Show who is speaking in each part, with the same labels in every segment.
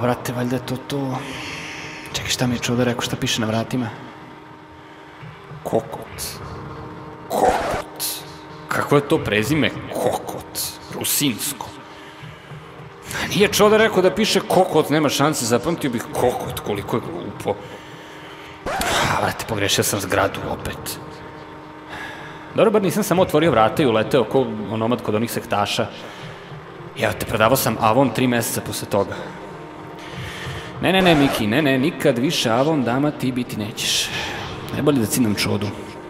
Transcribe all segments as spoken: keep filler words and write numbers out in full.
Speaker 1: brate, valjda je to to. Čekaj, šta mi je čudo rekao, šta piše na vratima? Kokot. Kokot. Kako je to prezime? Kokot. Rusinsko. Nije čudo rekao da piše kokot, nema šanse, zapamtio bih kokot, koliko je glupo. Vrate, pogrešio sam zgradu opet. Dobro, bar nisam samo otvorio vrata i uleteo ko onomad kod onih sektaša. Evo te, prodavao sam Avon tri meseca posle toga. Ne, ne, ne, Miki, ne, ne, nikad više Avon dama ti biti nećeš. Najbolje da cinom čodu.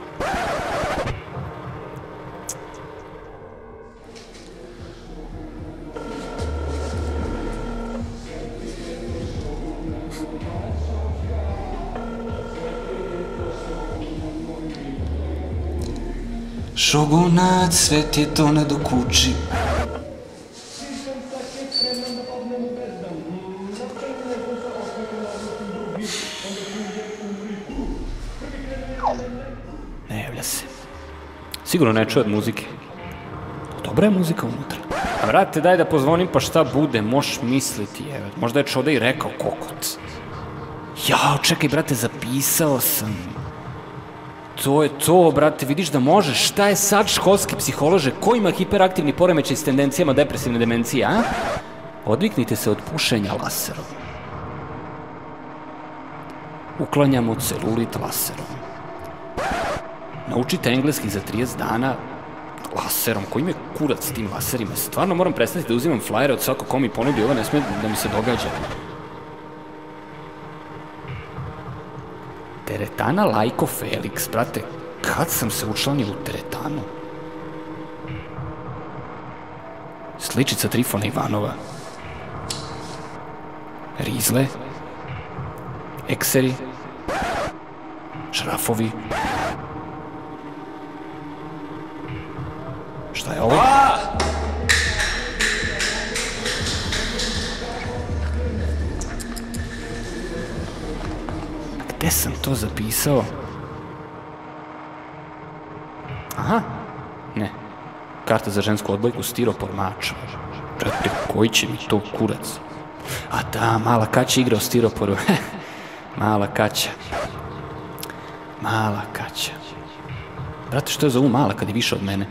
Speaker 1: Šogunat, svet je to ne dokuči. Ne javlja se. Sigurno ne čuje od muzike. Dobra je muzika unutra. Vrate, daj da pozvonim pa šta bude, moš misliti, evo. Možda je Čoda i rekao kokot. Jao, čekaj, brate, zapisao sam. To je to, brate, vidiš da možeš. Šta je sad školski psiholože? Ko ima hiperaktivni poremećaj s tendencijama depresivne demencije, a? Odviknite se od pušenja laserom. Uklanjamo celulit laserom. Naučite engleski za trideset dana laserom. Koji me kurac s tim laserima? Stvarno moram prestati da uzimam flajere od svako ko mi ponudi, ovo ne sme da mi se događa. Teretana Lajko Felix, brate, kad sam se učlanio u teretanu? Sličica Trifona Ivanova. Rizle. Ekseri. Šrafovi. Šta je ovo? Gde sam to zapisao? Aha, ne. Karta za žensku odbojku stiropor mača. Brate, koji će mi to kurac? A da, mala Kaća igra u stiroporu. Mala Kaća. Mala Kaća. Brate, što je za ovu mala kad je više od mene?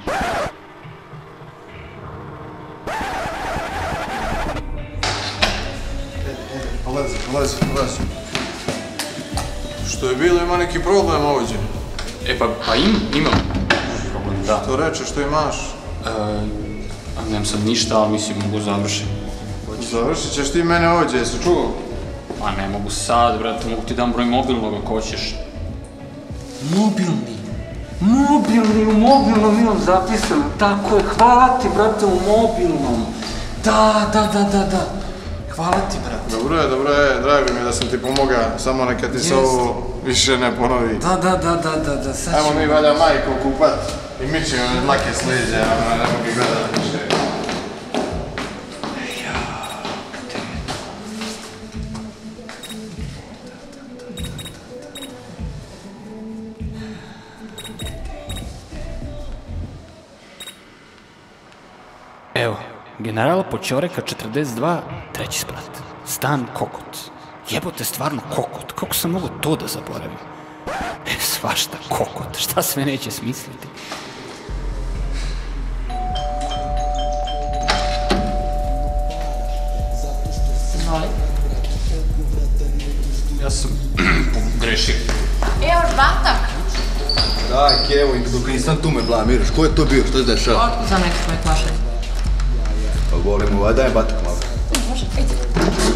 Speaker 2: Polazi, polazi, polazi. Što je bilo, ima neki problem ovdje?
Speaker 1: E pa, pa im, imam problem, da.
Speaker 2: Što reče, što imaš?
Speaker 1: A nemam sad ništa, ali mislim mogu završiti.
Speaker 2: Završit ćeš ti mene ovdje, jesi čuo?
Speaker 1: Pa ne mogu sad, brate, mogu ti dam broj mobilnog ako hoćeš. Mobilni? Mobilni, u mobilnom imam zapisano, tako je, hvala ti, brate, u mobilnom. Da, da, da, da, da. Hvala ti, brate.
Speaker 2: Dobro je, dobro je, drago mi je da sam ti pomoga, samo neka ti se ovo više ne ponovi.
Speaker 1: Da, da, da, da, da, da, sad ćemo...
Speaker 2: Ajmo mi valja majku kupat i mi ćemo dlake sliđe, ono, ne mogu gledati više.
Speaker 1: Evo, generala Počoreka četrdeset dva, treći sprat. Stan Kokot. Jebote, stvarno Kokot. Kako sam mogo to da zaboravim? E, svašta Kokot. Šta sve neće smisliti?
Speaker 3: Molim?
Speaker 1: Ja sam grešio.
Speaker 3: Evo, batak.
Speaker 4: Daj, Kevo, dok nisam tu me blamiraš. Ko je to bio? Što se dešava?
Speaker 3: Otkud za neki svoj plašaj?
Speaker 4: Pa volim, ovaj daj batak malo.
Speaker 3: Može, ajde.